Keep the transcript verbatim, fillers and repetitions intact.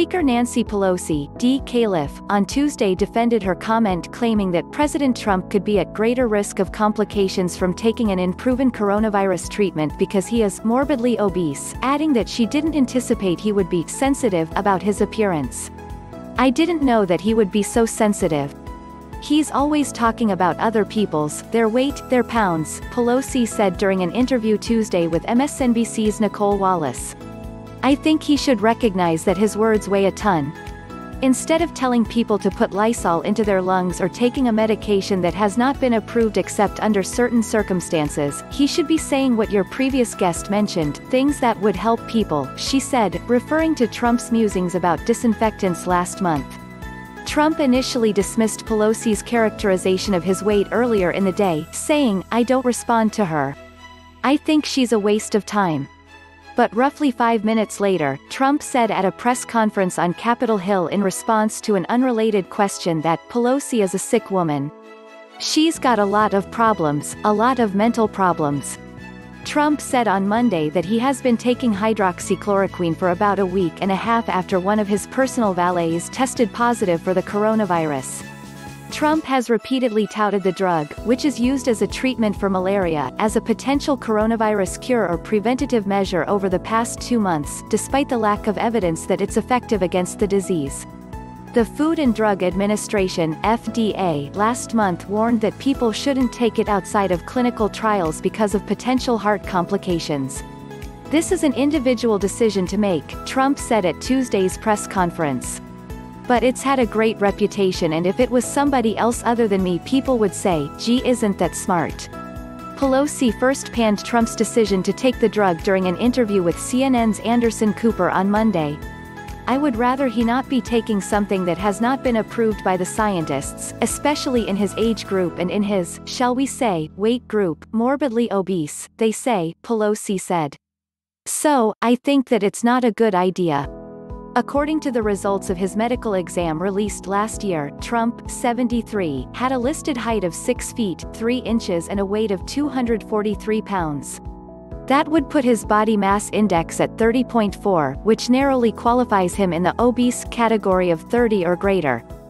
Speaker Nancy Pelosi, D. Califf, on Tuesday defended her comment claiming that President Trump could be at greater risk of complications from taking an unproven coronavirus treatment because he is morbidly obese, adding that she didn't anticipate he would be sensitive about his appearance. "I didn't know that he would be so sensitive. He's always talking about other people's, their weight, their pounds," Pelosi said during an interview Tuesday with M S N B C's Nicole Wallace. "I think he should recognize that his words weigh a ton. Instead of telling people to put Lysol into their lungs or taking a medication that has not been approved except under certain circumstances, he should be saying what your previous guest mentioned, things that would help people," she said, referring to Trump's musings about disinfectants last month. Trump initially dismissed Pelosi's characterization of his weight earlier in the day, saying, "I don't respond to her. I think she's a waste of time." But roughly five minutes later, Trump said at a press conference on Capitol Hill in response to an unrelated question that Pelosi is a sick woman. "She's got a lot of problems, a lot of mental problems." Trump said on Monday that he has been taking hydroxychloroquine for about a week and a half after one of his personal valets tested positive for the coronavirus. Trump has repeatedly touted the drug, which is used as a treatment for malaria, as a potential coronavirus cure or preventative measure over the past two months, despite the lack of evidence that it's effective against the disease. The Food and Drug Administration, F D A, last month warned that people shouldn't take it outside of clinical trials because of potential heart complications. "This is an individual decision to make," Trump said at Tuesday's press conference. "But it's had a great reputation, and if it was somebody else other than me, people would say, gee, isn't that smart?" Pelosi first panned Trump's decision to take the drug during an interview with C N N's Anderson Cooper on Monday. "I would rather he not be taking something that has not been approved by the scientists, especially in his age group and in his, shall we say, weight group, morbidly obese, they say," Pelosi said. "So, I think that it's not a good idea." According to the results of his medical exam released last year, Trump, seventy-three, had a listed height of six feet, three inches and a weight of two hundred forty-three pounds. That would put his body mass index at thirty point four, which narrowly qualifies him in the obese category of thirty or greater.